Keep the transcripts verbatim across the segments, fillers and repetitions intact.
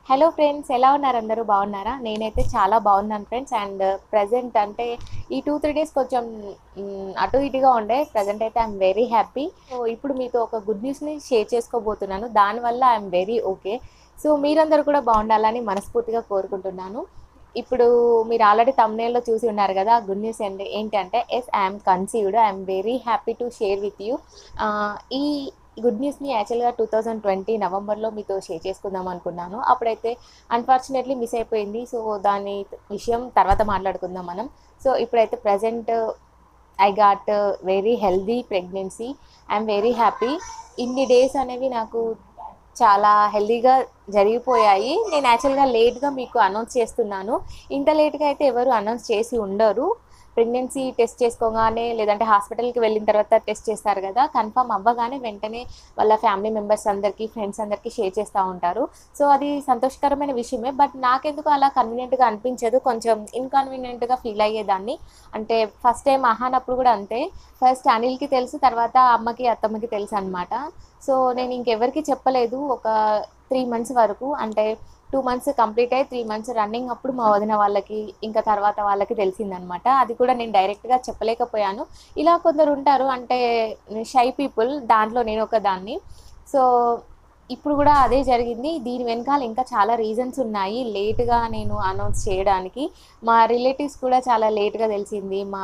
Hello friends, ఎలా ఉన్నారు? అందరూ బాగున్నారా? నేనైతే చాలా బాగున్నాను ఫ్రెండ్స్. అండ్ ప్రజెంట్ అంటే ఈ టూ త్రీ డేస్ కొంచెం మ్, అటు ఇటుగా ఉండే. ప్రజెంట్ అయితే ఐఎమ్ వెరీ హ్యాపీ. సో ఇప్పుడు మీతో ఒక గుడ్ న్యూస్ని షేర్ చేసుకోబోతున్నాను. దానివల్ల ఐఎమ్ వెరీ ఓకే. సో మీరందరూ కూడా బాగుండాలని మనస్ఫూర్తిగా కోరుకుంటున్నాను. ఇప్పుడు మీరు ఆల్రెడీ తమ్నేల్లో చూసి ఉన్నారు కదా, గుడ్ న్యూస్ ఏంటి ఏంటంటే yes, I'm conceived. I'm very happy to share with you. ఈ గుడ్ న్యూస్ని యాక్చువల్గా టూ థౌజండ్ ట్వంటీ నవంబర్లో మీతో షేర్ చేసుకుందాం అనుకున్నాను. అప్పుడైతే అన్ఫార్చునేట్లీ మిస్ అయిపోయింది. సో దాని విషయం తర్వాత మాట్లాడుకుందాం మనం. సో ఇప్పుడైతే present I got very healthy pregnancy. I'm very happy. ఇన్ని డేస్ అనేవి నాకు చాలా హెల్దీగా జరిగిపోయాయి. నేను యాక్చువల్గా లేట్గా మీకు అనౌన్స్ చేస్తున్నాను. ఇంత లేట్గా అయితే ఎవరు అనౌన్స్ చేసి ఉండరు. ప్రెగ్నెన్సీ టెస్ట్ చేసుకోగానే, లేదంటే హాస్పిటల్కి వెళ్ళిన తర్వాత టెస్ట్ చేస్తారు కదా, కన్ఫర్మ్ అవ్వగానే వెంటనే వాళ్ళ ఫ్యామిలీ మెంబర్స్ అందరికీ, ఫ్రెండ్స్ అందరికీ షేర్ చేస్తూ ఉంటారు. సో అది సంతోషకరమైన విషయమే. బట్ నాకెందుకు అలా కన్వీనియంట్గా అనిపించదు, కొంచెం ఇన్కన్వీనియంట్గా ఫీల్ అయ్యేదాన్ని. అంటే ఫస్ట్ టైం అహానప్పుడు కూడా అంతే. ఫస్ట్ అనిల్కి తెలుసు, తర్వాత అమ్మకి అత్తమ్మకి తెలుసు అనమాట. సో నేను ఇంకెవరికి చెప్పలేదు ఒక త్రీ మంత్స్ వరకు. అంటే టూ మంత్స్ కంప్లీట్ అయ్యి త్రీ మంత్స్ రన్నింగ్ అప్పుడు మా వదిన వాళ్ళకి, ఇంకా తర్వాత వాళ్ళకి తెలిసిందనమాట. అది కూడా నేను డైరెక్ట్గా చెప్పలేకపోయాను. ఇలా కొందరు ఉంటారు అంటే షై పీపుల్, దాంట్లో నేను ఒక దాన్ని. సో ఇప్పుడు కూడా అదే జరిగింది. దీని వెనకాల ఇంకా చాలా రీజన్స్ ఉన్నాయి లేట్గా నేను అనౌన్స్ చేయడానికి. మా రిలేటివ్స్ కూడా చాలా లేట్గా తెలిసింది. మా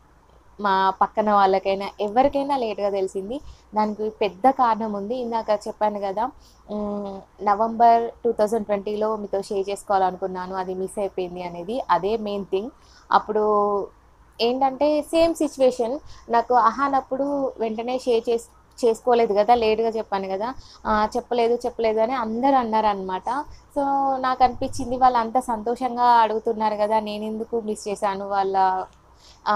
మా పక్కన వాళ్ళకైనా ఎవరికైనా లేట్గా తెలిసింది. దానికి పెద్ద కారణం ఉంది. ఇందాక చెప్పాను కదా, మ్, నవంబర్ టూ థౌజండ్ ట్వంటీలో మీతో షేర్ చేసుకోవాలనుకున్నాను, అది మిస్ అయిపోయింది అనేది. అదే మెయిన్ థింగ్. అప్పుడు ఏంటంటే సేమ్ సిచ్యువేషన్. నాకు అహానప్పుడు వెంటనే షేర్ చేసి చేసుకోలేదు కదా, లేట్గా చెప్పాను కదా. ఆ, చెప్పలేదు చెప్పలేదు అని అందరూ అన్నారనమాట. సో నాకు అనిపించింది, వాళ్ళు అంత సంతోషంగా అడుగుతున్నారు కదా, నేను ఎందుకు మిస్ చేశాను వాళ్ళ ఆ,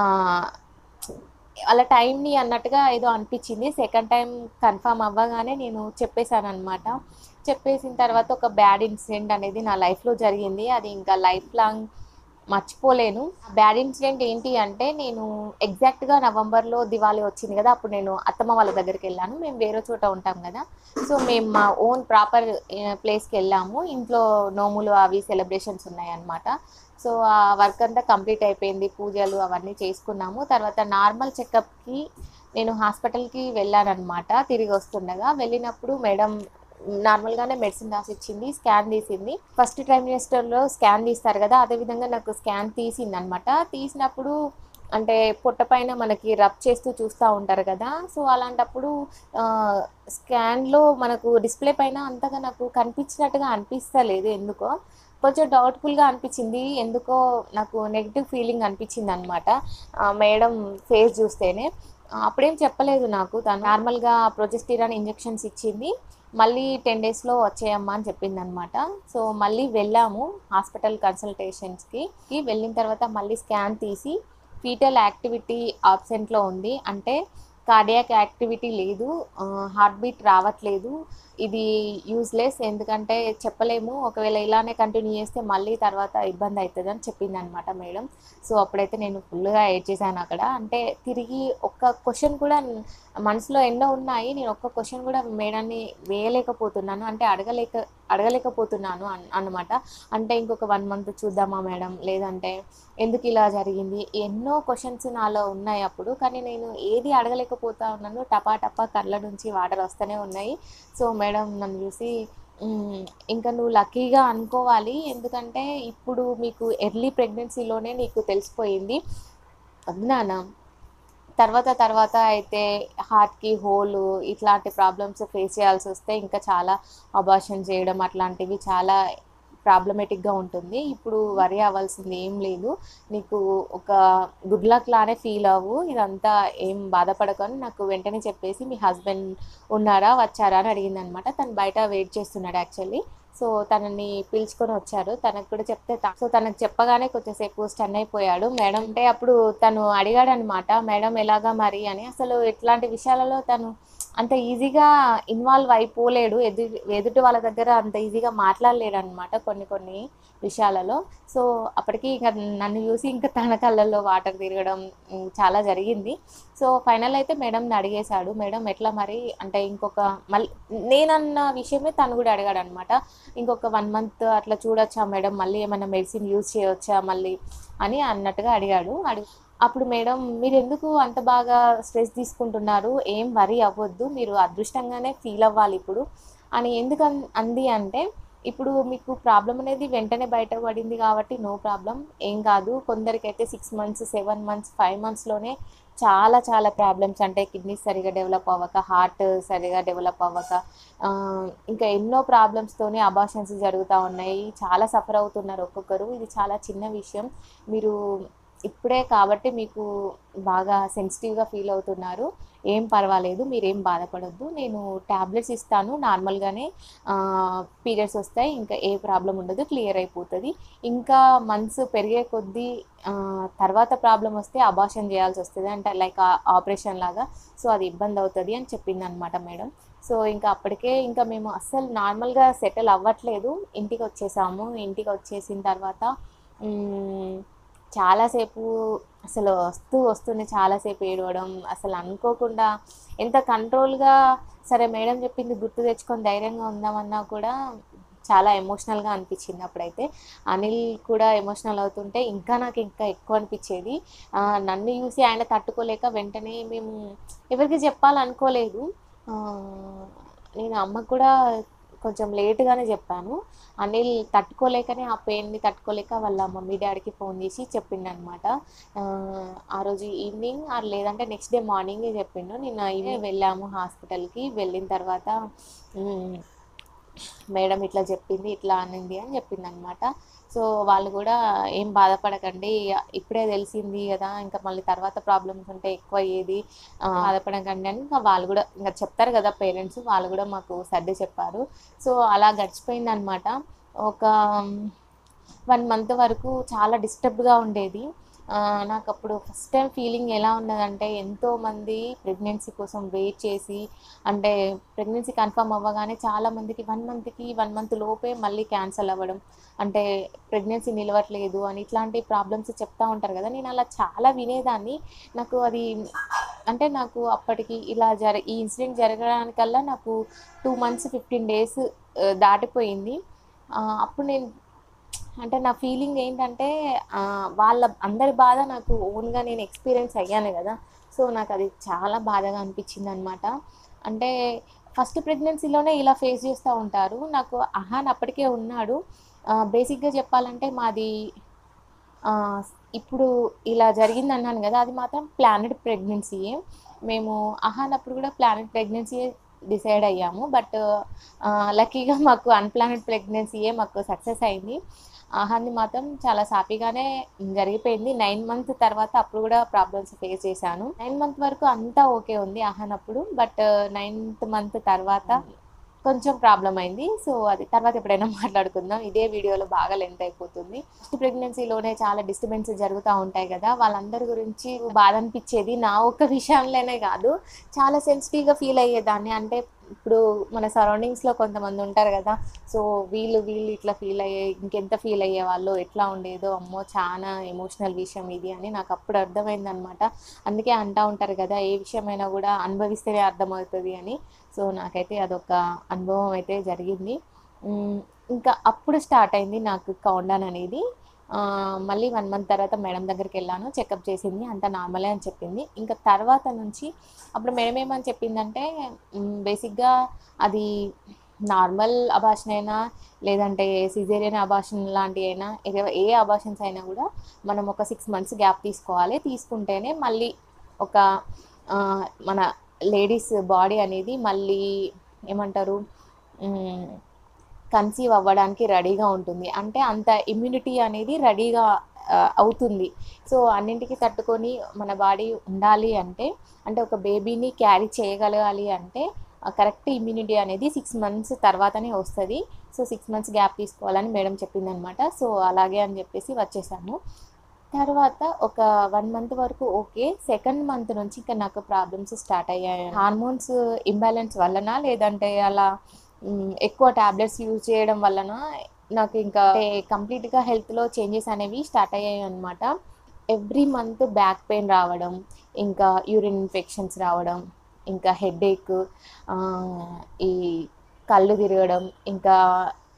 వాళ్ళ టైంని అన్నట్టుగా ఏదో అనిపించింది. సెకండ్ టైం కన్ఫర్మ్ అవ్వగానే నేను చెప్పేశాను అనమాట. చెప్పేసిన తర్వాత ఒక బ్యాడ్ ఇన్సిడెంట్ అనేది నా లైఫ్లో జరిగింది. అది ఇంకా లైఫ్ లాంగ్ మర్చిపోలేను. బ్యాడ్ ఇన్సిడెంట్ ఏంటి అంటే, నేను ఎగ్జాక్ట్గా నవంబర్లో దివాళీ వచ్చింది కదా, అప్పుడు నేను అత్తమ్మ వాళ్ళ దగ్గరికి వెళ్ళాను. మేము వేరే చోట ఉంటాం కదా. సో మేము మా ఓన్ ప్రాపర్ ప్లేస్కి వెళ్ళాము. ఇంట్లో నోములు అవి సెలబ్రేషన్స్ ఉన్నాయన్నమాట. సో ఆ వర్క్ అంతా కంప్లీట్ అయిపోయింది. పూజలు అవన్నీ చేసుకున్నాము. తర్వాత నార్మల్ చెకప్కి నేను హాస్పిటల్కి వెళ్ళానమాట. తిరిగి వస్తుండగా వెళ్ళినప్పుడు మేడం నార్మల్గానే మెడిసిన్ రాసి ఇచ్చింది, స్కాన్ తీసింది. ఫస్ట్ ట్రైమిస్టర్లో స్కాన్ తీస్తారు కదా, అదేవిధంగా నాకు స్కాన్ తీసింది అనమాట. తీసినప్పుడు అంటే పొట్ట పైన మనకి రబ్ చేస్తూ చూస్తూ ఉంటారు కదా. సో అలాంటప్పుడు స్కాన్లో మనకు డిస్ప్లే పైన అంతగా నాకు కనిపించినట్టుగా అనిపిస్తలేదు ఎందుకో. కొంచెం డౌట్ఫుల్గా అనిపించింది. ఎందుకో నాకు నెగిటివ్ ఫీలింగ్ అనిపించింది అనమాట మేడం ఫేస్ చూస్తేనే. ఆ, అప్పుడేం చెప్పలేదు నాకు. తను నార్మల్గా ప్రొజెస్టిరాన్ ఇంజెక్షన్స్ ఇచ్చింది. మళ్ళీ టెన్ డేస్లో వచ్చేయమ్మా అని చెప్పింది అనమాట. సో మళ్ళీ వెళ్ళాము హాస్పిటల్ కన్సల్టేషన్స్కి. వెళ్ళిన తర్వాత మళ్ళీ స్కాన్ తీసి ఫీటల్ యాక్టివిటీ ఆబ్సెంట్లో ఉంది. అంటే కార్డియాక్ యాక్టివిటీ లేదు, హార్ట్ బీట్ రావట్లేదు. ఇది యూజ్లెస్, ఎందుకంటే చెప్పలేము, ఒకవేళ ఇలానే కంటిన్యూ చేస్తే మళ్ళీ తర్వాత ఇబ్బంది అవుతుంది అని చెప్పింది అనమాట మేడం. సో అప్పుడైతే నేను ఫుల్గా ఏడ్ చేశాను అక్కడ. అంటే తిరిగి ఒక్క క్వశ్చన్ కూడా మనసులో ఎన్నో ఉన్నాయి, నేను ఒక్క క్వశ్చన్ కూడా మేడాన్ని వేయలేకపోతున్నాను, అంటే అడగలేక అడగలేకపోతున్నాను అన్ అనమాట. అంటే ఇంకొక వన్ మంత్ చూద్దామా మేడం, లేదంటే ఎందుకు ఇలా జరిగింది, ఎన్నో క్వశ్చన్స్ నాలో ఉన్నాయి అప్పుడు. కానీ నేను ఏది అడగలేకపోతా ఉన్నాను. టపా టపా కళ్ళ నుంచి వాటర్ వస్తూనే ఉన్నాయి. సో మేడం నన్ను చూసి, "మ్మ్, ఇంకా నువ్వు లక్కీగా అనుకోవాలి, ఎందుకంటే ఇప్పుడు మీకు ఎర్లీ ప్రెగ్నెన్సీలోనే నీకు తెలిసిపోయింది. వద్దు నాన్న, తర్వాత తర్వాత అయితే హార్ట్కి హోలు ఇట్లాంటి ప్రాబ్లమ్స్ ఫేస్ చేయాల్సి వస్తే ఇంకా చాలా అబార్షన్ చేయడం అట్లాంటివి చాలా ప్రాబ్లమేటిక్గా ఉంటుంది. ఇప్పుడు వరి అవ్వాల్సింది ఏం లేదు. నీకు ఒక గుడ్ లక్ లానే ఫీల్ అవ్వు, ఇదంతా ఏం బాధపడకు" అని నాకు వెంటనే చెప్పేసి, "మీ హస్బెండ్ ఉన్నారా, వచ్చారా" అని అడిగింది అనమాట. తను బయట వెయిట్ చేస్తున్నాడు యాక్చువల్లీ. సో తనని పిలుచుకొని వచ్చారు. తనకు కూడా చెప్తే త- సో తనకు చెప్పగానే కొంచెంసేపు స్టన్ అయిపోయాడు మేడం. అంటే అప్పుడు తను అడిగాడు అనమాట, "మేడం ఎలాగా మరి" అని. అసలు ఇట్లాంటి విషయాలలో తను అంత ఈజీగా ఇన్వాల్వ్ అయిపోలేడు. ఎదు ఎదుటి వాళ్ళ దగ్గర అంత ఈజీగా మాట్లాడలేడు అనమాట కొన్ని కొన్ని విషయాలలో. సో అప్పటికి ఇంకా నన్ను చూసి ఇంకా తన కళ్ళల్లో వాటర్ తిరగడం ఉమ్, చాలా జరిగింది. సో ఫైనల్ అయితే మేడంని అడిగేశాడు. "మేడం ఎట్లా మరి" అంటే ఇంకొక మళ్ళీ నేనన్న విషయమే తను కూడా అడిగాడు అనమాట. ఇంకొక వన్ మంత్ అట్లా చూడొచ్చా మేడం, మళ్ళీ ఏమైనా మెడిసిన్ యూజ్ చేయవచ్చా మళ్ళీ అని అన్నట్టుగా అడిగాడు. అడిగి అప్పుడు మేడం మీరెందుకు అంత బాగా స్ట్రెస్ తీసుకుంటున్నారు, ఏం వరీ అవ్వద్దు, మీరు అదృష్టంగానే ఫీల్ అవ్వాలి ఇప్పుడు అని ఎందుకు అన్ అంది అంటే, ఇప్పుడు మీకు ప్రాబ్లం అనేది వెంటనే బయటపడింది కాబట్టి నో ప్రాబ్లం, ఏం కాదు. కొందరికైతే six months seven months five మంత్స్లోనే చాలా చాలా ప్రాబ్లమ్స్, అంటే కిడ్నీస్ సరిగా డెవలప్ అవ్వక, హార్ట్ సరిగా డెవలప్ అవ్వక, ఇంకా ఎన్నో ప్రాబ్లమ్స్తోనే అబార్షన్స్ జరుగుతూ ఉన్నాయి. చాలా సఫర్ అవుతున్నారు ఒక్కొక్కరు. ఇది చాలా చిన్న విషయం, మీరు ఇప్పుడే కాబట్టి మీకు బాగా సెన్సిటివ్గా ఫీల్ అవుతున్నారు, ఏం పర్వాలేదు, మీరేం బాధపడొద్దు, నేను ట్యాబ్లెట్స్ ఇస్తాను, నార్మల్గానే పీరియడ్స్ వస్తాయి, ఇంకా ఏ ప్రాబ్లం ఉండదు, క్లియర్ అయిపోతుంది. ఇంకా మంత్స్ పెరిగే కొద్దీ తర్వాత ప్రాబ్లం వస్తే అబార్షన్ చేయాల్సి వస్తుంది, అంటే లైక్ ఆపరేషన్ లాగా, సో అది ఇబ్బంది అవుతుంది అని చెప్పింది అనమాట మేడం. సో ఇంకా అప్పటికే ఇంకా మేము అస్సలు నార్మల్గా సెటిల్ అవ్వట్లేదు, ఇంటికి వచ్చేసాము. ఇంటికి వచ్చేసిన తర్వాత చాలాసేపు అసలు వస్తూ వస్తూనే చాలాసేపు ఏడవడం, అసలు అనుకోకుండా ఎంత కంట్రోల్గా, సరే మేడం చెప్పింది గుర్తు తెచ్చుకొని ధైర్యంగా ఉందామన్నా కూడా చాలా ఎమోషనల్గా అనిపించింది. అప్పుడైతే అనిల్ కూడా ఎమోషనల్ అవుతుంటే ఇంకా నాకు ఇంకా ఎక్కువ అనిపించేది. నన్ను చూసి ఆయన తట్టుకోలేక వెంటనే మేము ఎవరికి చెప్పాలనుకోలేదు, నేను అమ్మకు కూడా కొంచెం లేటుగానే చెప్పాను. అనిల్ తట్టుకోలేకనే, ఆ పెయిన్ని తట్టుకోలేక వాళ్ళ మమ్మీ డాడీకి ఫోన్ చేసి చెప్పిండనమాట. ఆ రోజు ఈవినింగ్ ఆర్ లేదంటే నెక్స్ట్ డే మార్నింగే చెప్పిండు. నిన్న ఈవినింగ్ వెళ్ళాము హాస్పిటల్కి. వెళ్ళిన తర్వాత మేడం ఇట్లా చెప్పింది, ఇట్లా అనింది అని చెప్పింది అనమాట. సో వాళ్ళు కూడా ఏం బాధపడకండి, ఇప్పుడే తెలిసింది కదా, ఇంకా మళ్ళీ తర్వాత ప్రాబ్లమ్స్ ఉంటే ఎక్కువ అయ్యేది, బాధపడకండి అని ఇంకా వాళ్ళు కూడా ఇంకా చెప్తారు కదా పేరెంట్స్, వాళ్ళు కూడా మాకు సర్ది చెప్పారు. సో అలా గడిచిపోయింది అనమాట. ఒక వన్ మంత్ వరకు చాలా డిస్టర్బ్గా ఉండేది నాకు. అప్పుడు ఫస్ట్ టైం ఫీలింగ్ ఎలా ఉన్నదంటే, ఎంతోమంది ప్రెగ్నెన్సీ కోసం వెయిట్ చేసి, అంటే ప్రెగ్నెన్సీ కన్ఫర్మ్ అవ్వగానే చాలామందికి వన్ మంత్కి వన్ మంత్ లోపే మళ్ళీ క్యాన్సల్ అవ్వడం, అంటే ప్రెగ్నెన్సీ నిలవట్లేదు అని ఇట్లాంటి ప్రాబ్లమ్స్ చెప్తూ ఉంటారు కదా. నేను అలా చాలా వినేదాన్ని. నాకు అది అంటే నాకు అప్పటికి ఇలా జర ఈ ఇన్సిడెంట్ జరగడానికల్లా నాకు టూ మంత్స్ ఫిఫ్టీన్ డేస్ దాటిపోయింది. అప్పుడు నేను అంటే నా ఫీలింగ్ ఏంటంటే, వాళ్ళ అందరి బాధ నాకు ఓన్గా నేను ఎక్స్పీరియన్స్ అయ్యాను కదా, సో నాకు అది చాలా బాధగా అనిపించింది అనమాట. అంటే ఫస్ట్ ప్రెగ్నెన్సీలోనే ఇలా ఫేస్ చేస్తూ ఉంటారు. నాకు అహాన్ అప్పటికే ఉన్నాడు. బేసిక్గా చెప్పాలంటే మాది ఇప్పుడు ఇలా జరిగింది అన్నాను కదా, అది మాత్రం ప్లానెడ్ ప్రెగ్నెన్సీయే. మేము అహాన్ అప్పుడు కూడా ప్లానెడ్ ప్రెగ్నెన్సీయే డిసైడ్ అయ్యాము. బట్ లక్కీగా మాకు అన్ప్లానెడ్ ప్రెగ్నెన్సీయే మాకు సక్సెస్ అయింది. అహాన్ని మాత్రం చాలా సాఫీగానే జరిగిపోయింది. నైన్ మంత్ తర్వాత అప్పుడు కూడా ప్రాబ్లమ్స్ ఫేస్ చేశాను. నైన్ మంత్ వరకు అంతా ఓకే ఉంది అహాన్ అప్పుడు. బట్ నైన్త్ మంత్ తర్వాత కొంచెం ప్రాబ్లం అయింది. సో అది తర్వాత ఎప్పుడైనా మాట్లాడుకుందాం, ఇదే వీడియోలో బాగా లెంత్ అయిపోతుంది. ఫస్ట్ ప్రెగ్నెన్సీలోనే చాలా డిస్టర్బెన్స్ జరుగుతూ ఉంటాయి కదా, వాళ్ళందరి గురించి బాధ అనిపించేది. నా ఒక్క విషయంలోనే కాదు, చాలా సెన్సిటివ్గా ఫీల్ అయ్యేదాన్ని. అంటే ఇప్పుడు మన సరౌండింగ్స్లో కొంతమంది ఉంటారు కదా, సో వీళ్ళు వీళ్ళు ఇట్లా ఫీల్ అయ్యే ఇంకెంత ఫీల్ అయ్యే వాళ్ళు, ఎట్లా ఉండేదో, అమ్మో చాలా ఎమోషనల్ విషయం ఇది అని నాకు అప్పుడు అర్థమైందనమాట. అందుకే అంటూ ఉంటారు కదా, ఏ విషయమైనా కూడా అనుభవిస్తేనే అర్థమవుతుంది అని. సో నాకైతే అదొక అనుభవం అయితే జరిగింది. ఇంకా అప్పుడు స్టార్ట్ అయింది నాకు కౌంట్డౌన్ అనేది. మళ్ళీ వన్ మంత్ తర్వాత మేడం దగ్గరికి వెళ్ళాను, చెకప్ చేసింది, అంత నార్మలే అని చెప్పింది. ఇంకా తర్వాత నుంచి అప్పుడు మేడం ఏమని చెప్పిందంటే, బేసిక్గా అది నార్మల్ అబార్షన్ అయినా లేదంటే సిజేరియన్ అబార్షన్ లాంటివి అయినా, ఏ అబార్షన్స్ అయినా కూడా మనం ఒక సిక్స్ మంత్స్ గ్యాప్ తీసుకోవాలి. తీసుకుంటేనే మళ్ళీ ఒక మన లేడీస్ బాడీ అనేది మళ్ళీ ఏమంటారు కన్సీవ్ అవ్వడానికి రెడీగా ఉంటుంది, అంటే అంత ఇమ్యూనిటీ అనేది రెడీగా అవుతుంది. సో అన్నింటికి తట్టుకొని మన బాడీ ఉండాలి అంటే, అంటే ఒక బేబీని క్యారీ చేయగలగాలి అంటే కరెక్ట్ ఇమ్యూనిటీ అనేది సిక్స్ మంత్స్ తర్వాతనే వస్తుంది. సో సిక్స్ మంత్స్ గ్యాప్ తీసుకోవాలని మేడం చెప్పిందనమాట. సో అలాగే అని చెప్పేసి వచ్చేసాము. తర్వాత ఒక వన్ మంత్ వరకు ఓకే. సెకండ్ మంత్ నుంచి ఇంకా నాకు ప్రాబ్లమ్స్ స్టార్ట్ అయ్యాయి. హార్మోన్స్ ఇంబ్యాలెన్స్ వలన, లేదంటే అలా ఎక్కువ ట్యాబ్లెట్స్ యూజ్ చేయడం వలన నాకు ఇంకా కంప్లీట్గా హెల్త్లో చేంజెస్ అనేవి స్టార్ట్ అయ్యాయి అనమాట. ఎవ్రీ మంత్ బ్యాక్ పెయిన్ రావడం, ఇంకా యూరిన్ ఇన్ఫెక్షన్స్ రావడం, ఇంకా హెడేక్, ఈ కళ్ళు తిరగడం, ఇంకా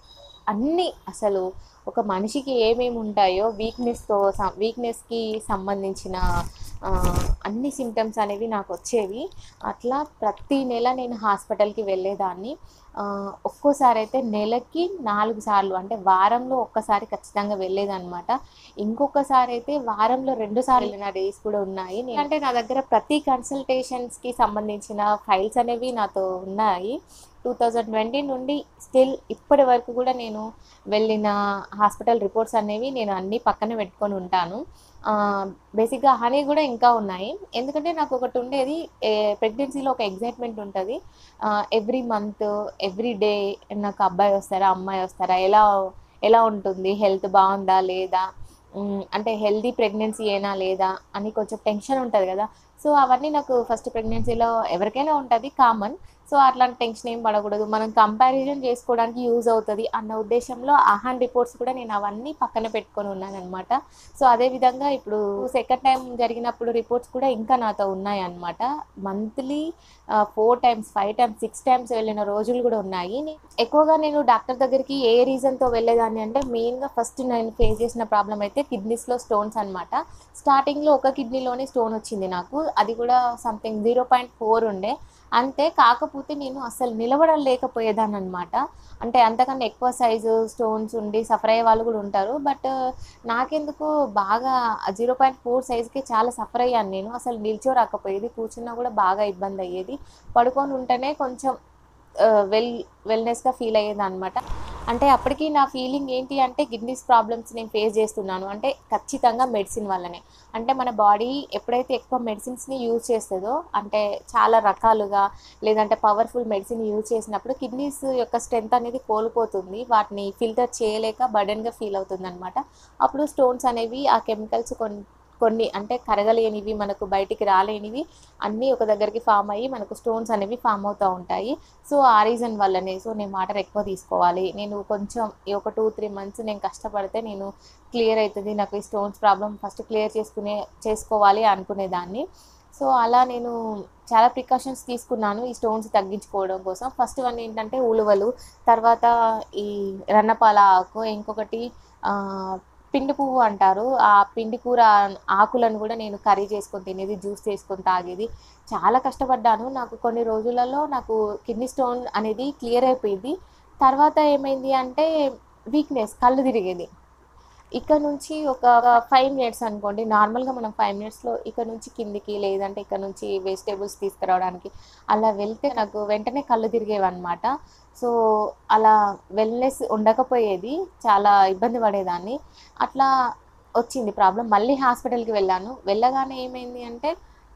అన్నీ అసలు ఒక మనిషికి ఏమేమి ఉంటాయో వీక్నెస్‌తో స వీక్నెస్‌కి సంబంధించిన ఆహ్, అన్ని సింప్టమ్స్ అనేవి నాకొచ్చేవి. అట్లా ప్రతి నెల నేను హాస్పిటల్‌కి వెళ్ళేదాన్ని. ఆహ్, ఒక్కోసారయితే నెలకి నాలుగు సార్లు అంటే వారంలో ఒక్కసారి ఖచ్చితంగా వెళ్ళేదనమాట. ఇంకొకసారయితే వారంలో రెండు సార్లు వెళ్ళిన డేస్ కూడా ఉన్నాయి. అంటే నా దగ్గర ప్రతి కన్సల్టేషన్స్‌కి సంబంధించిన ఫైల్స్ అనేవి నాతో ఉన్నాయి. రెండు వేల ఇరవై నుండి స్టిల్ ఇప్పటి వరకు కూడా నేను వెళ్ళిన హాస్పిటల్ రిపోర్ట్స్ అనేవి నేను అన్నీ పక్కన పెట్టుకొని ఉంటాను. ఆహ్, బేసిక్‌గా హనీ గూడా ఇంకా ఉన్నాయి. ఎందుకంటే నాకొకటి ఉండేది ఏ ప్రెగ్నెన్సీలో ఒక ఎక్సైట్‌మెంట్ ఉంటది. ఆహ్, ఎవ్రీ మంత్, ఎవ్రీ డే నాకు అబ్బాయి వస్తారా? అమ్మాయి వస్తారా? ఎలా ఎలా ఉంటుంది? హెల్త్ బావుందా? లేదా? హ్మ్. అంటే హెల్తీ ప్రెగ్నెన్సీయేనా? లేదా? అని కొంచెం టెన్షన్ ఉంటది గదా! సో, అవన్నీ నాకు ఫస్ట్ ప్రెగ్నెన్సీలో ఎవరికైనా ఉంటది కామన్. సో, అట్లాంటి టెన్షన్ ఏం పడకూడదు. మనం కంపారిజన్ చేసుకోవడానికి యూజ్ అవుతది అన్న ఉద్దేశంలో ఆహాన్ రిపోర్ట్స్ కూడా నేను అవన్నీ పక్కన పెట్టుకొని ఉన్నాననమాట. సో, అదే విధంగా ఇప్పుడు సెకండ్ టైమ్ జరిగినప్పుడు రిపోర్ట్స్ కూడా ఇంకా నాతో ఉన్నాయన్నమాట. మంత్లీ ఆహ్, నాలుగు టైమ్స్, ఐదు టైమ్స్, ఆరు టైమ్స్ వెళ్ళిన రోజులు గూడా ఉన్నాయి. నే ఎక్కువగా నేను డాక్టర్ దగ్గరికి ఏ రీజన్‌తో వెళ్ళేదాన్ని అంటే మెయిన్‌గా ఫస్ట్ నేను ఫేస్ చేసిన ప్రాబ్లమ్ అయితే కిడ్నీస్‌లో స్టోన్స్ అనమాట. స్టార్టింగ్‌లో ఒక కిడ్నీలోనే స్టోన్ వచ్చింది నాకు. అది కూడా సంథింగ్ జీరో పాయింట్ ఫోర్ ఉండే. అంతే. కాకపోతే నేను అస్సలు నిలబడలేకపోయేదాన్ననమాట. అంటే అంతకన్నా ఎక్కువ సైజు స్టోన్స్ ఉండి సఫర్ అయ్యే వాళ్ళు గూడా ఉంటారు. బట్ నాకెందుకో బాగా జీరో పాయింట్ ఫోర్ సైజ్‌కే చాలా సఫర్ అయ్యాను నేను. అసలు నిల్చోరాకపోయేది. కూర్చున్నా గూడా బాగా ఇబ్బందయ్యేది. పడుకొని ఉంటేనే కొంచెం ఆహ్, వెల్ వెల్‌నెస్‌గా ఫీల్ అయ్యేదనమాట. అంటే అప్పటికి నా ఫీలింగ్ ఏంటి అంటే కిడ్నీస్ ప్రాబ్లమ్స్ నేను ఫేస్ చేస్తున్నాను. అంటే ఖచ్చితంగా మెడిసిన్ వల్లనే. అంటే మన బాడీ ఎప్పుడైతే ఎక్కువ మెడిసిన్స్‌ని యూజ్ చేస్తదో అంటే చాలా రకాలుగా లేదంటే పవర్‌ఫుల్ మెడిసిన్ యూజ్ చేసినప్పుడు కిడ్నీస్ యొక్క స్ట్రెంత్ అనేది కోల్పోతుంది. వాటిని ఫిల్టర్ చేయలేక బర్డెన్‌గా ఫీల్ అవుతుందనమాట. అప్పుడు స్టోన్స్ అనేవి ఆ కెమికల్స్ కొన్ కొన్ని అంటే కరగలేనివి, మనకు బయటికి రాలేనివి అన్నీ ఒక దగ్గరికి ఫార్మ్ అయ్యి మనకు స్టోన్స్ అనేవి ఫార్మ్ అవుతా ఉంటాయి. సో, ఆ రీజన్ వల్లనే. సో, నేను వాటర్ ఎక్కువ తీసుకోవాలి. నేను కొంచెం ఈ ఒక రెండు, మూడు మంత్స్ నేను కష్టపడితే నేను క్లియర్ అయితది. నాకు ఈ స్టోన్స్ ప్రాబ్లమ్ ఫస్ట్ క్లియర్ చేసుకునే చేసుకోవాలి అనుకునేదాన్ని. సో, అలా నేను చాలా ప్రికాషన్స్ తీసుకున్నాను ఈ స్టోన్స్ తగ్గించుకోవడం కోసం. ఫస్ట్ వన్ ఏంటంటే ఉలువలు, తర్వాత ఈ రన్నపాల ఆకు, ఇంకొకటి ఆహ్, పిండి పువ్వు అంటారు. ఆ పిండి కూర ఆకులను గూడా నేను కర్రీ చేసుకొని తినేది, జ్యూస్ చేసుకొని తాగేది. చాలా కష్టపడ్డాను. నాకు కొన్ని రోజులలో నాకు కిడ్నీ స్టోన్ అనేది క్లియర్ అయిపోయింది. తర్వాత ఏమైంది అంటే వీక్‌నెస్, కళ్ళు తిరిగేది. ఇక్కడ నుంచి ఒక ఐదు మినిట్స్ అనుకోండి. నార్మల్‌గా మనం ఐదు మినిట్స్‌లో ఇక్కడ నుంచి కిందికి లేదంటే ఇక్కడ నుంచి వెజిటబుల్స్ తీసుకురావడానికి అలా వెళ్తే నాకు వెంటనే కళ్ళు తిరిగేవన్నమాట. సో, అలా వెల్‌నెస్ ఉండకపోయేది. చాలా ఇబ్బంది పడేదాన్ని. అట్లా వచ్చింది ప్రాబ్లమ్. మళ్ళీ హాస్పిటల్‌కి వెళ్ళాను. వెళ్ళగానే ఏమైంది అంటే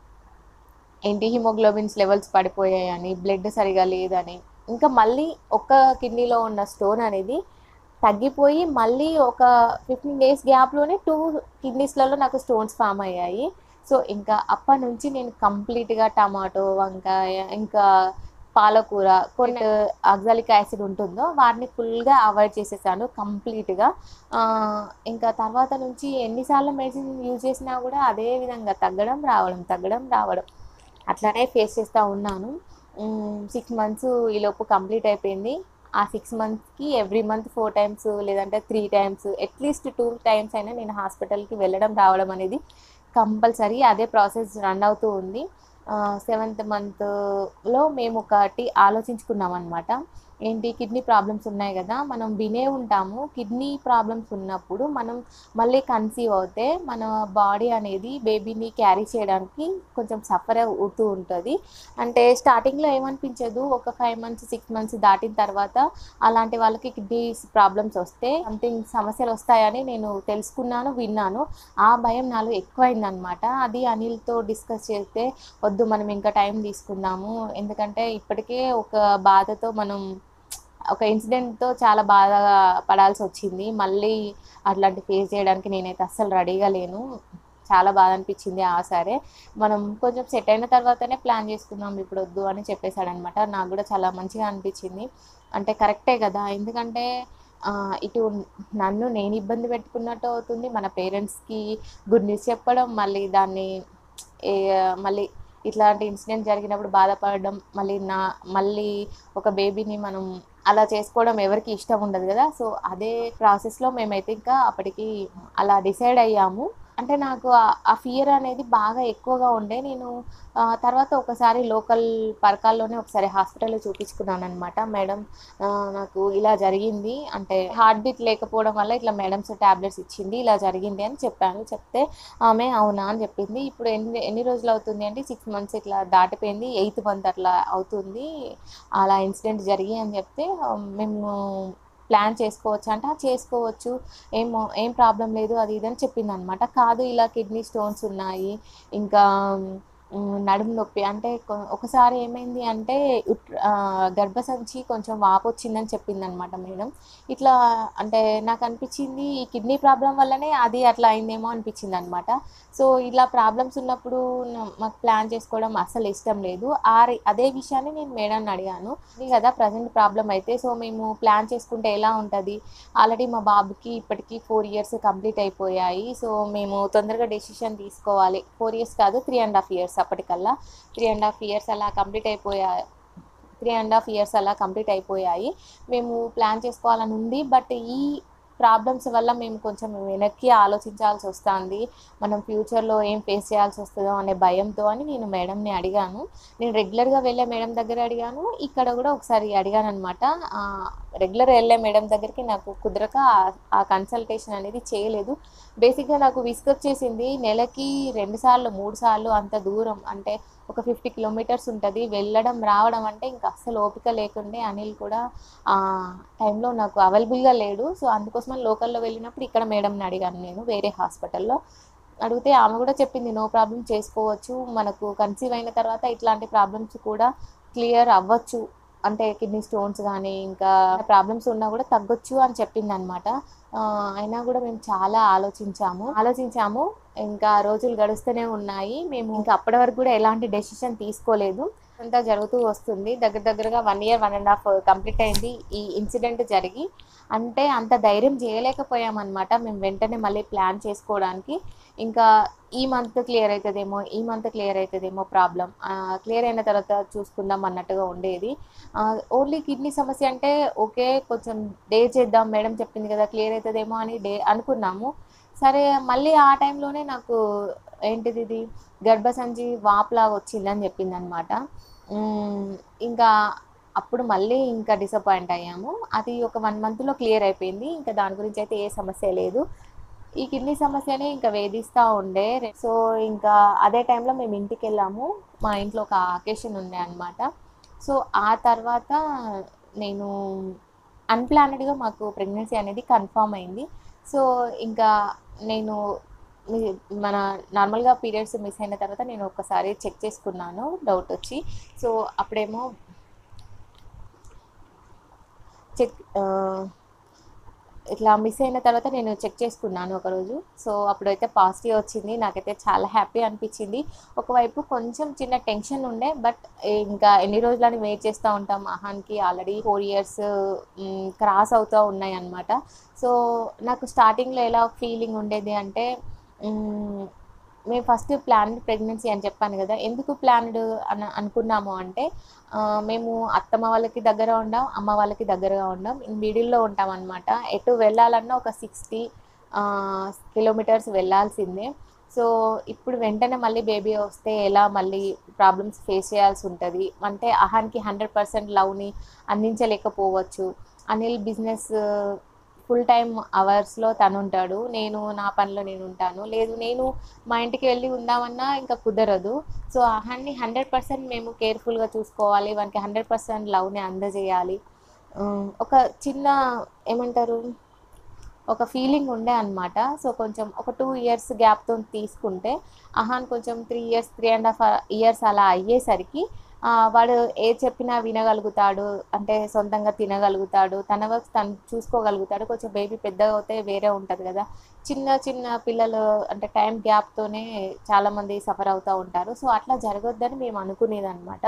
ఏంటి హిమోగ్లోబిన్స్ లెవెల్స్ పడిపోయాయని, బ్లడ్ సరిగ్గా లేదని, ఇంకా మళ్ళీ ఒక్క కిడ్నీలో ఉన్న స్టోన్ అనేది తగ్గిపోయి మళ్ళీ ఒక పదిహేను డేస్ గ్యాప్‌లోనే రెండు కిడ్నీస్‌లలో నాకు స్టోన్స్ ఫార్మ్ అయ్యాయి. సో, ఇంకా అప్పటినుంచి నేను కంప్లీట్‌గా టమాటో, వంకాయ, ఇంకా పాలకూర, కొన్ని ఆక్సాలిక్ యాసిడ్ ఉంటుందో వాటిని ఫుల్‌గా అవాయిడ్ చేసేసాను కంప్లీట్‌గా. ఆహ్, ఇంకా తర్వాత నుంచి ఎన్ని సార్లు మెడిసిన్ యూజ్ చేసినా గూడా అదే విధంగా తగ్గడం, రావడం, తగ్గడం, రావడం. అట్లానే ఫేస్ చేస్తా ఉన్నాను. హ్మ్. ఆరు మంత్స్ ఈలోపు కంప్లీట్ అయిపోయింది. ఆ ఆరు మంత్స్‌కి ఎవ్రీ మంత్ నాలుగు టైమ్స్ లేదంటే మూడు టైమ్స్ అట్‌లీస్ట్ రెండు టైమ్స్ అయినా నేను హాస్పిటల్‌కి వెళ్ళడం, రావడం అనేది కంపల్సరీ. అదే ప్రాసెస్ రన్ అవుతూ ఉంది. ఆహ్, సెవెంత్ మంత్‌లో మేము ఒకటి ఆలోచించుకున్నామనమాట. ఏంటి కిడ్నీ ప్రాబ్లమ్స్ ఉన్నాయి గదా! మనం వినే ఉంటాము. కిడ్నీ ప్రాబ్లమ్స్ ఉన్నప్పుడు మనం మళ్ళీ కన్సీవ్ అవుతే మన బాడీ అనేది బేబీని క్యారీ చేయడానికి కొంచెం సఫర్ అవుతూ ఉంటది. అంటే స్టార్టింగ్‌లో ఏమనిపించదు. ఒక ఐదు మంత్స్, ఆరు మంత్స్ దాటిన తర్వాత అలాంటి వాళ్ళకి కిడ్నీస్ ప్రాబ్లమ్స్ వస్తే సంథింగ్ సమస్యలొస్తాయని నేను తెలుసుకున్నాను, విన్నాను. ఆ భయం నాలో ఎక్కువైందనమాట. అది అనిల్‌తో డిస్కస్ చేస్తే, "వద్దు మనం ఇంకా టైం తీసుకుందాము. ఎందుకంటే ఇప్పటికే ఒక బాధతో మనం ఒక ఇన్సిడెంట్‌తో చాలా బాధగా పడాల్సొచ్చింది. మళ్ళీ అట్లాంటి ఫేస్ చేయడానికి నేనైతే అస్సలు రెడీగా లేను. చాలా బాధ అనిపించింది. ఆ! సరే. మనం కొంచెం సెట్ అయిన తర్వాతనే ప్లాన్ చేసుకుందాం. ఇప్పుడొద్దు అని చెప్పేసాడనమాట. నాకు గూడా చాలా మంచిగా అనిపించింది. అంటే కరెక్టే గదా! ఎందుకంటే ఆహ్, ఇటు నన్ను నేను ఇబ్బంది పెట్టుకున్నట్టు అవుతుంది. మన పేరెంట్స్‌కి గుడ్ న్యూస్ చెప్పడం, మళ్ళీ దాన్ని ఏ మళ్ళీ ఇట్లాంటి ఇన్సిడెంట్ జరిగినప్పుడు బాధపడడం, మళ్ళీ నా మళ్ళీ ఒక బేబీని మనం అలా చేసుకోవడం ఎవరికీ ఇష్టం ఉండదు కదా. సో అదే ప్రాసెస్లో మేమైతే ఇంకా అప్పటికి అలా డిసైడ్ అయ్యాము. అంటే నాకు ఆ ఫియర్ అనేది బాగా ఎక్కువగా ఉండే. నేను తర్వాత ఒకసారి లోకల్ పరకాల్లోనే ఒకసారి హాస్పిటల్లో చూపించుకున్నానమాట. మేడం నాకు ఇలా జరిగింది, అంటే హార్ట్ బీట్ లేకపోవడం వల్ల ఇట్లా మేడమ్స్ టాబ్లెట్స్ ఇచ్చింది, ఇలా జరిగింది అని చెప్పాను. చెప్తే ఆమె అవునా అని చెప్పింది. ఇప్పుడు ఎన్ని ఎన్ని రోజులు అవుతుంది అంటే సిక్స్ మంత్స్ ఇట్లా దాటిపోయింది, ఎయిత్ మంత్ అట్లా అవుతుంది అలా ఇన్సిడెంట్ జరిగి అని చెప్తే, మేము ప్లాన్ చేసుకోవచ్చు అంటే చేసుకోవచ్చు, ఏమో ఏం ప్రాబ్లం లేదు అది ఇదని చెప్పిందనమాట. కాదు ఇలా కిడ్నీ స్టోన్స్ ఉన్నాయి, ఇంకా నడుము నొప్పి అంటే ఒకసారి ఏమైంది అంటే గర్భసంచి కొంచెం వాపు వచ్చిందని చెప్పిందనమాట మేడం. ఇట్లా అంటే నాకు అనిపించింది ఈ కిడ్నీ ప్రాబ్లం వల్లనే అది అట్లా అయిందేమో అనిపించింది అనమాట. సో ఇలా ప్రాబ్లమ్స్ ఉన్నప్పుడు మాకు ప్లాన్ చేసుకోవడం అస్సలు ఇష్టం లేదు. ఆ అదే విషయాన్ని నేను మేడంని అడిగాను. ఇది కదా ప్రజెంట్ ప్రాబ్లం అయితే, సో మేము ప్లాన్ చేసుకుంటే ఎలా ఉంటుంది, ఆల్రెడీ మా బాబుకి ఇప్పటికీ ఫోర్ ఇయర్స్ కంప్లీట్ అయిపోయాయి. సో మేము తొందరగా డెసిషన్ తీసుకోవాలి. ఫోర్ ఇయర్స్ కాదు త్రీ అండ్ హాఫ్ ఇయర్స్ అప్పటికల్లా త్రీ అండ్ హాఫ్ ఇయర్స్ అలా కంప్లీట్ అయిపోయాయి త్రీ అండ్ హాఫ్ ఇయర్స్ అలా కంప్లీట్ అయిపోయాయి మేము ప్లాన్ చేసుకోవాలని ఉంది. బట్ ఈ ప్రాబ్లమ్స్ వల్ల మేము కొంచెం వెనక్కి ఆలోచించాల్సి వస్తుంది, మనం ఫ్యూచర్లో ఏం ఫేస్ చేయాల్సి వస్తుందో అనే భయంతో అని నేను మేడంని అడిగాను. నేను రెగ్యులర్గా వెళ్ళే మేడం దగ్గర అడిగాను, ఇక్కడ కూడా ఒకసారి అడిగాను అనమాట. రెగ్యులర్ వెళ్ళే మేడం దగ్గరికి నాకు కుదరక ఆ కన్సల్టేషన్ అనేది చేయలేదు. బేసిక్గా నాకు విసుగొచ్చేసింది, నెలకి రెండు సార్లు మూడు సార్లు అంత దూరం, అంటే ఒక ఫిఫ్టీ కిలోమీటర్స్ ఉంటుంది, వెళ్ళడం రావడం అంటే ఇంకా అస్సలు ఓపిక లేకుండే. అనిల్ కూడా ఆ టైంలో నాకు అవైలబుల్గా లేడు. సో అందుకోసమని లోకల్లో వెళ్ళినప్పుడు ఇక్కడ మేడంని అడిగాను నేను వేరే హాస్పిటల్లో. అడిగితే ఆమె కూడా చెప్పింది నో ప్రాబ్లం చేసుకోవచ్చు, మనకు కన్సీవ్ అయిన తర్వాత ఇట్లాంటి ప్రాబ్లమ్స్ కూడా క్లియర్ అవ్వచ్చు, అంటే కిడ్నీ స్టోన్స్ కానీ ఇంకా ప్రాబ్లమ్స్ ఉన్నా కూడా తగ్గొచ్చు అని చెప్పింది అనమాట. అయినా కూడా మేము చాలా ఆలోచించాము ఆలోచించాము ఇంకా రోజులు గడుస్తూనే ఉన్నాయి. మేము ఇంకా అప్పటి వరకు కూడా ఎలాంటి డెసిషన్ తీసుకోలేదు. అంతా జరుగుతూ వస్తుంది. దగ్గర దగ్గరగా one year one and half complete అయింది ఈ ఇన్సిడెంట్ జరిగి. అంటే అంత ధైర్యం చేయలేకపోయామన్నమాట మేము వెంటనే మళ్ళీ ప్లాన్ చేసుకోవడానికి. ఇంకా ఈ మంత్ క్లియర్ అవుతుందేమో ఈ మంత్ క్లియర్ అవుతుందేమో ప్రాబ్లం, క్లియర్ అయిన తర్వాత చూసుకుందాం అన్నట్టుగా ఉండేది. ఓన్లీ కిడ్నీ సమస్య అంటే ఓకే కొంచెం డే చేద్దాం, మేడం చెప్పింది కదా క్లియర్ అవుతుందేమో అని డే అనుకున్నాము. సరే మళ్ళీ ఆ టైంలోనే నాకు ఏంటిది ఇది గర్భసంచి వాపులాగా వచ్చిందని చెప్పిందనమాట. ఇంకా అప్పుడు మళ్ళీ ఇంకా డిసప్పాయింట్ అయ్యాము. అది ఒక వన్ మంత్లో క్లియర్ అయిపోయింది, ఇంకా దాని గురించి అయితే ఏ సమస్య లేదు. ఈ కిడ్నీ సమస్యనే ఇంకా వేధిస్తూ ఉండే. సో ఇంకా అదే టైంలో మేము ఇంటికి వెళ్ళాము, మా ఇంట్లో ఒక అకేషన్ ఉండే అనమాట. సో ఆ తర్వాత నేను అన్‌ప్లాన్డ్‌గా మాకు ప్రెగ్నెన్సీ అనేది కన్ఫర్మ్ అయింది. సో ఇంకా నేను మన నార్మల్గా పీరియడ్స్ మిస్ అయిన తర్వాత నేను ఒకసారి చెక్ చేసుకున్నాను డౌట్ వచ్చి. సో అప్పుడేమో చెక్ ఇట్లా మిస్ అయిన తర్వాత నేను చెక్ చేసుకున్నాను ఒకరోజు. సో అప్పుడైతే పాజిటివ్ వచ్చింది, నాకైతే చాలా హ్యాపీ అనిపించింది. ఒకవైపు కొంచెం చిన్న టెన్షన్ ఉండే, బట్ ఇంకా ఎన్ని రోజులని వెయిట్ చేస్తూ ఉంటాం, అహాన్కి ఆల్రెడీ ఫోర్ ఇయర్స్ క్రాస్ అవుతూ ఉన్నాయి అన్నమాట. సో నాకు స్టార్టింగ్లో ఎలా ఫీలింగ్ ఉండేది అంటే, మేము ఫస్ట్ ప్లాన్డ్ ప్రెగ్నెన్సీ అని చెప్పాను కదా, ఎందుకు ప్లాన్డ్ అని అనుకున్నాము అంటే మేము అత్తమ్మ వాళ్ళకి దగ్గర ఉండం, అమ్మ వాళ్ళకి దగ్గరగా ఉండం, మిడిల్లో ఉంటాం అనమాట. ఎటు వెళ్ళాలన్నా ఒక సిక్స్టీ కిలోమీటర్స్ వెళ్ళాల్సిందే. సో ఇప్పుడు వెంటనే మళ్ళీ బేబీ వస్తే ఎలా మళ్ళీ ప్రాబ్లమ్స్ ఫేస్ చేయాల్సి ఉంటుంది, అంటే అహాన్కి హండ్రెడ్ పర్సెంట్ లవ్ని అందించలేకపోవచ్చు. అనిల్ బిజినెస్ ఫుల్ టైం అవర్స్లో తను ఉంటాడు, నేను నా పనిలో నేను ఉంటాను, లేదు నేను మా ఇంటికి వెళ్ళి ఉందామన్నా ఇంకా కుదరదు. సో అహాన్ని హండ్రెడ్ పర్సెంట్ మేము కేర్ఫుల్గా చూసుకోవాలి, వానికి హండ్రెడ్ పర్సెంట్ లవ్ని అందజేయాలి. ఒక చిన్న ఏమంటారు ఒక ఫీలింగ్ ఉండే అనమాట. సో కొంచెం ఒక టూ ఇయర్స్ గ్యాప్తో తీసుకుంటే అహాన్ కొంచెం three years three and half years అలా అయ్యేసరికి వాడు ఏ చెప్పినా వినగలుగుతాడు, అంటే సొంతంగా తినగలుగుతాడు, తన వర్క్ తను చూసుకోగలుగుతాడు. కొంచెం బేబీ పెద్దగా అవుతే వేరే ఉంటుంది కదా, చిన్న చిన్న పిల్లలు అంటే టైం గ్యాప్తోనే చాలామంది సఫర్ అవుతూ ఉంటారు. సో అట్లా జరగొద్దని మేము అనుకునేది అనమాట.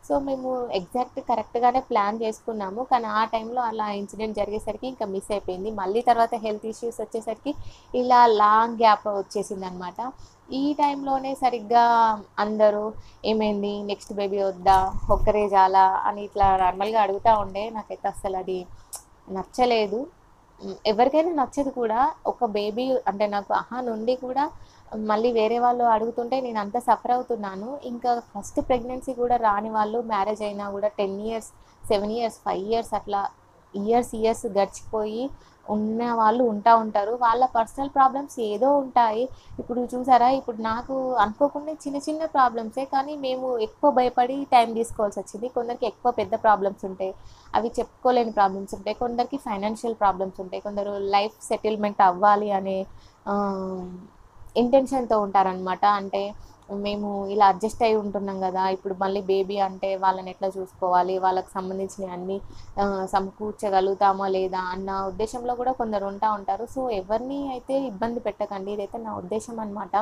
సో మేము ఎగ్జాక్ట్ కరెక్ట్గానే ప్లాన్ చేసుకున్నాము, కానీ ఆ టైంలో అలా ఇన్సిడెంట్ జరిగేసరికి ఇంకా మిస్ అయిపోయింది. మళ్ళీ తర్వాత హెల్త్ ఇష్యూస్ వచ్చేసరికి ఇలా లాంగ్ గ్యాప్ వచ్చేసింది అనమాట. ఈ టైంలోనే సరిగ్గా అందరూ ఏమైంది, నెక్స్ట్ బేబీ వద్దా, ఒక్కరే చాలా అని ఇట్లా నార్మల్గా అడుగుతూ ఉండే. నాకైతే అస్సలు అది నచ్చలేదు. ఎవరికైనా నచ్చదు కూడా. ఒక బేబీ అంటే నాకు ఆహా నుండి కూడా మళ్ళీ వేరే వాళ్ళు అడుగుతుంటే నేను అంత సఫర్ అవుతున్నాను. ఇంకా ఫస్ట్ ప్రెగ్నెన్సీ కూడా రాని వాళ్ళు మ్యారేజ్ అయినా కూడా ten years seven years five years అట్లా ఇయర్స్ ఇయర్స్ గడిచిపోయి ఉన్న వాళ్ళు ఉంటా ఉంటారు. వాళ్ళ పర్సనల్ ప్రాబ్లమ్స్ ఏదో ఉంటాయి. ఇప్పుడు చూసారా, ఇప్పుడు నాకు అనుకోకుండా చిన్న చిన్న ప్రాబ్లమ్సే, కానీ మేము ఎక్కువ భయపడి టైం తీసుకోవాల్సి వచ్చింది. కొందరికి ఎక్కువ పెద్ద ప్రాబ్లమ్స్ ఉంటాయి, అవి చెప్పుకోలేని ప్రాబ్లమ్స్ ఉంటాయి. కొందరికి ఫైనాన్షియల్ ప్రాబ్లమ్స్ ఉంటాయి. కొందరు లైఫ్ సెటిల్మెంట్ అవ్వాలి అనే ఇంటెన్షన్తో ఉంటారనమాట. అంటే మేము ఇలా అడ్జస్ట్ అయి ఉంటున్నాం కదా, ఇప్పుడు మళ్ళీ బేబీ అంటే వాళ్ళని ఎట్లా చూసుకోవాలి, వాళ్ళకి సంబంధించినవి అన్నీ సమకూర్చగలుగుతామా లేదా అన్న ఉద్దేశంలో కూడా కొందరు ఉంటా ఉంటారు. సో ఎవరిని అయితే ఇబ్బంది పెట్టకండి, ఇదైతే నా ఉద్దేశం అనమాట.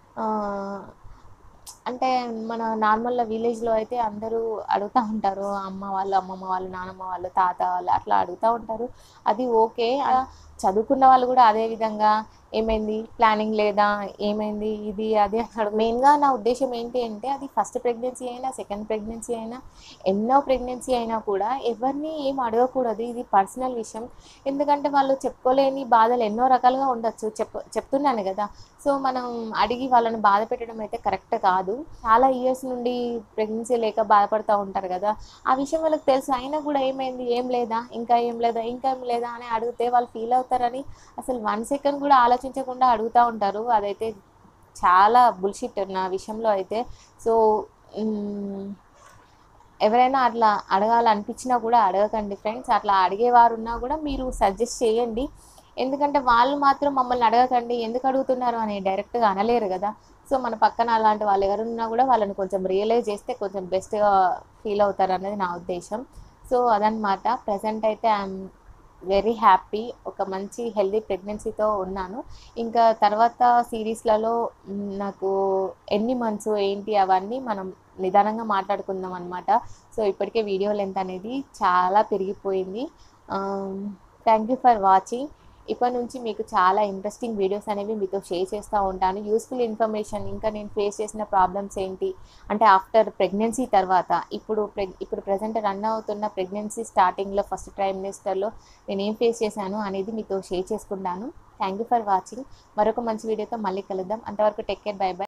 అంటే మన నార్మల్గా విలేజ్లో అయితే అందరూ అడుగుతూ ఉంటారు, అమ్మ వాళ్ళు, అమ్మమ్మ వాళ్ళు, నానమ్మ వాళ్ళు, తాత వాళ్ళు అట్లా అడుగుతూ ఉంటారు. అది ఓకే. చదువుకున్న వాళ్ళు కూడా అదే విధంగా ఏమైంది, ప్లానింగ్ లేదా, ఏమైంది, ఇది అది అని అడుగు. మెయిన్గా నా ఉద్దేశం ఏంటి అంటే, అది ఫస్ట్ ప్రెగ్నెన్సీ అయినా సెకండ్ ప్రెగ్నెన్సీ అయినా ఎన్నో ప్రెగ్నెన్సీ అయినా కూడా ఎవరిని ఏం అడగకూడదు. ఇది పర్సనల్ విషయం. ఎందుకంటే వాళ్ళు చెప్పుకోలేని బాధలు ఎన్నో రకాలుగా ఉండొచ్చు. చెప్ చెప్తున్నాను కదా. సో మనం అడిగి వాళ్ళని బాధ పెట్టడం అయితే కరెక్ట్ కాదు. చాలా ఇయర్స్ నుండి ప్రెగ్నెన్సీ లేక బాధపడుతూ ఉంటారు కదా, ఆ విషయం వాళ్ళకి తెలుసు. అయినా కూడా ఏమైంది, ఏం లేదా, ఇంకా ఏం లేదా, ఇంకా ఏం లేదా అని అడిగితే వాళ్ళు ఫీల్ అవుతారని అసలు వన్ సెకండ్ కూడా ఆలోచించకుండా అడుగుతూ ఉంటారు. అదైతే చాలా బుల్షిట్ నా విషయంలో అయితే. సో ఎవరైనా అట్లా అడగాలనిపించినా కూడా అడగకండి ఫ్రెండ్స్. అట్లా అడిగేవారు ఉన్నా కూడా మీరు సజెస్ట్ చేయండి. ఎందుకంటే వాళ్ళు మాత్రం మమ్మల్ని అడగకండి, ఎందుకు అడుగుతున్నారు అని డైరెక్ట్గా అనలేరు కదా. సో మన పక్కన అలాంటి వాళ్ళు ఎవరున్నా కూడా వాళ్ళని కొంచెం రియలైజ్ చేస్తే కొంచెం బెస్ట్గా ఫీల్ అవుతారు అనేది నా ఉద్దేశం. సో అదనమాట. ప్రజెంట్ అయితే ఐఎమ్ వెరీ హ్యాపీ. ఒక మంచి హెల్దీ ప్రెగ్నెన్సీతో ఉన్నాను. ఇంకా తర్వాత సిరీస్లలో నాకు ఎన్ని మంత్స్ ఏంటి అవన్నీ మనం నిదానంగా మాట్లాడుకుందాం అనమాట. సో ఇప్పటికే వీడియో లెంత్ అనేది చాలా పెరిగిపోయింది. Thank you for watching. ఇప్పటి నుంచి మీకు చాలా ఇంట్రెస్టింగ్ వీడియోస్ అనేవి మీతో షేర్ చేస్తూ ఉంటాను. యూస్ఫుల్ ఇన్ఫర్మేషన్, ఇంకా నేను ఫేస్ చేసిన ప్రాబ్లమ్స్ ఏంటి అంటే ఆఫ్టర్ ప్రెగ్నెన్సీ తర్వాత, ఇప్పుడు ప్రెగ్ ఇప్పుడు ప్రజెంట్ రన్ అవుతున్న ప్రెగ్నెన్సీ స్టార్టింగ్లో ఫస్ట్ ట్రైమిస్టర్లో నేను ఏం ఫేస్ చేశాను అనేది మీతో షేర్ చేసుకుంటాను. Thank you for watching. మరొక మంచి వీడియోతో మళ్ళీ కలుద్దాం. అంతవరకు టేక్ కేర్, బై బై.